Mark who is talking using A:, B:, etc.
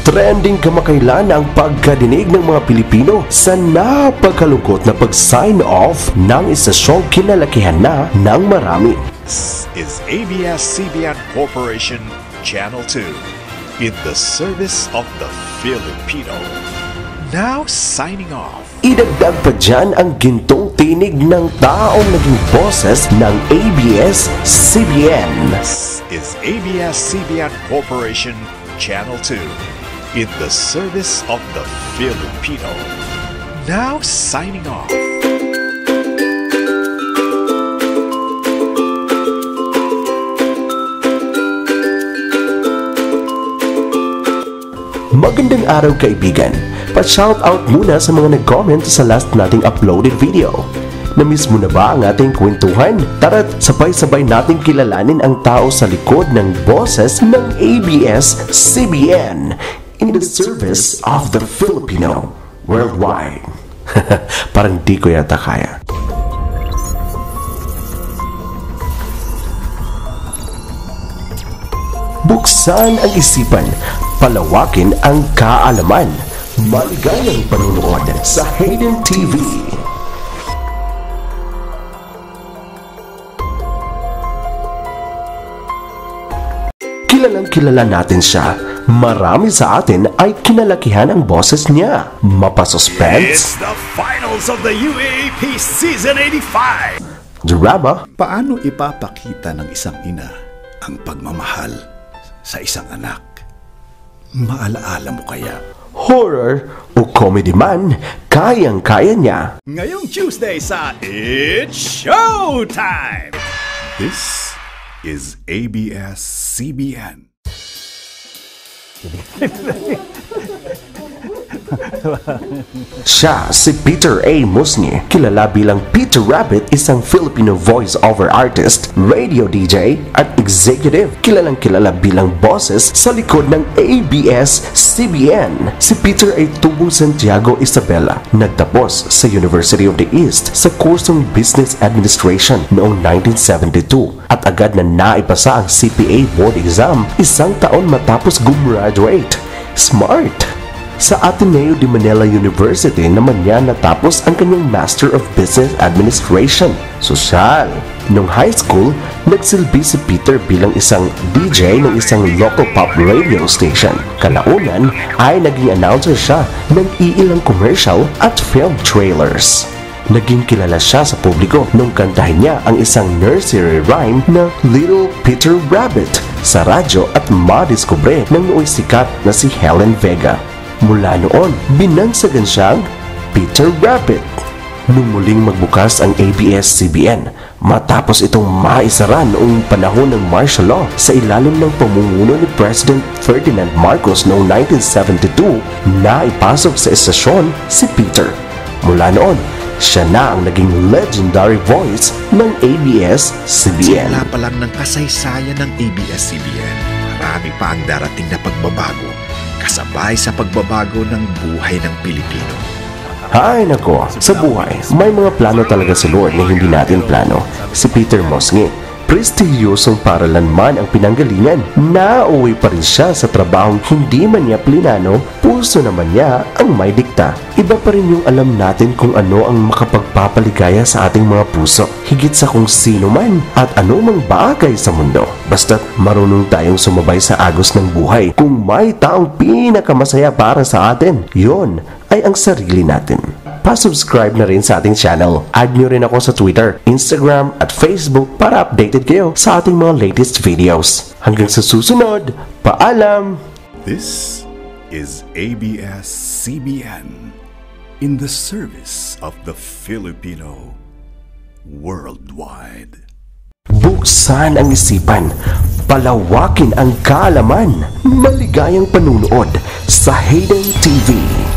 A: Trending kamakailan ang pagkadinig ng mga Pilipino sa napagkalungkot na pag-sign off ng istasyong kinalakihan na ng marami.
B: This is ABS-CBN Corporation Channel 2 in the service of the Filipino. Now signing off.
A: Idagdag pa dyan ang gintong tinig ng taong naging boses ng ABS-CBN.
B: This is ABS-CBN Corporation Channel 2 in the service of the Filipino. Now signing off.
A: Magandang araw kaibigan. Pa-shoutout muna sa mga nag-comment sa last nating uploaded video. Na-miss mo na ba ang ating kwentuhan? Tara't sabay-sabay nating kilalanin ang tao sa likod ng boses ng ABS-CBN in the service of the Filipino worldwide. Parang di ko yata kaya. Buksan ang isipan, palawakin ang kaalaman. Maligayang panunood sa Hayden TV. Kilalang kilala natin siya. Marami sa atin ay kinalakihan ang boses niya. Mapasuspense.
B: It's the finals of the UAAP Season 85.
A: Drama.
C: Paano ipapakita ng isang ina ang pagmamahal sa isang anak? Maalaala mo kaya?
A: Horror o comedy man, kayang-kaya niya.
B: Ngayong Tuesday sa It's Showtime!
C: This is ABS-CBN.
A: Siya si Peter A. Musni, kilala bilang Peter Rabbit, isang Filipino voice-over artist, radio DJ at executive. Kilalang kilala bilang boses sa likod ng ABS-CBN. Si Peter ay tubong Santiago Isabela. Nagtapos sa University of the East sa kursong Business Administration noong 1972 at agad na naipasa ang CPA board exam isang taon matapos gumraduate. Smart! Sa Ateneo de Manila University naman niya natapos ang kanyang Master of Business Administration. Sosyal. Noong high school, nagsilbi si Peter bilang isang DJ ng isang local pop radio station. Kalaunan ay naging announcer siya ng iilang commercial at film trailers. Naging kilala siya sa publiko nung kantahin niya ang isang nursery rhyme na Little Peter Rabbit sa radyo at madiskubre ng nooy sikat na si Helen Vega. Mula noon, binansagan siyang Peter Rabbit. Nung muling magbukas ang ABS-CBN, matapos itong maisara noong panahon ng martial law sa ilalim ng pamumuno ni President Ferdinand Marcos noong 1972, naipasok sa estasyon si Peter. Mula noon, siya na ang naging legendary voice ng ABS-CBN.
B: Simula pa lang ng kasaysayan ng ABS-CBN, marami pa ang darating na pagbabago kasabay sa pagbabago ng buhay ng Pilipino.
A: Ay nako, sa buhay, may mga plano talaga si Lord na hindi natin plano. Si Peter Musni, prestiyosong paralan man ang pinanggalingan, nauwi pa rin siya sa trabahong hindi man niya plinano, puso naman niya ang may dikta. Iba pa rin yung alam natin kung ano ang makapagpapaligaya sa ating mga puso, higit sa kung sino man at anumang bagay sa mundo. Basta't marunong tayong sumabay sa agos ng buhay. Kung may taong pinakamasaya para sa atin, yon ay ang sarili natin. Pa-subscribe na rin sa ating channel. Add nyo rin ako sa Twitter, Instagram at Facebook para updated kayo sa ating mga latest videos. Hanggang sa susunod, paalam!
C: This is ABS-CBN in the service of the Filipino worldwide.
A: Buksan ang isipan, palawakin ang kaalaman, maligayang panunood sa Hayden TV.